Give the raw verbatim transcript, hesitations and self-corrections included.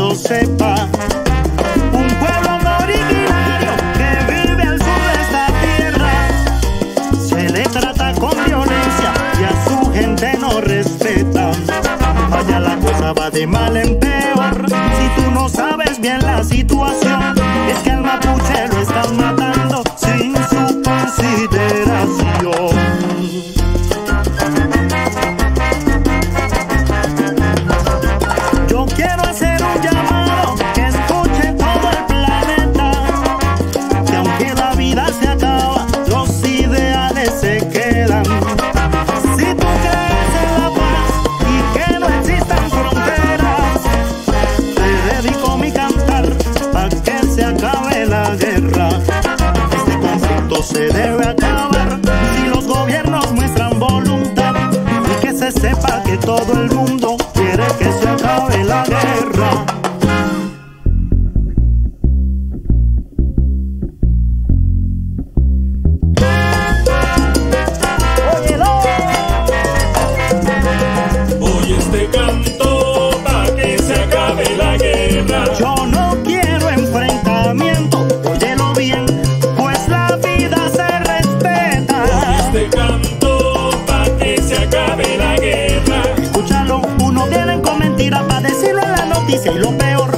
lo sepa. Un pueblo originario que vive al sur de esta tierra se le trata con violencia y a su gente no respeta. Vaya, la cosa va de mal en peor. Si tú no sabes bien la situación, es que al mapuche lo están matando sin su consideración. Yo quiero hacer un llamado que escuche todo el planeta, que aunque la vida se acaba, los ideales se quedan. Si tú crees en la paz y que no existan fronteras, te dedico mi cantar para que se acabe la guerra. Este conflicto se debe acabar si los gobiernos muestran voluntad y que se sepa que todo el mundo quiere que se acabe la guerra. Oye este canto pa' que se acabe la guerra. Yo no quiero enfrentamiento, óyelo bien, pues la vida se respeta. Oye este canto pa' que se acabe la guerra. Escúchalo, uno viene con mentiras para decirlo en la noticia y lo peor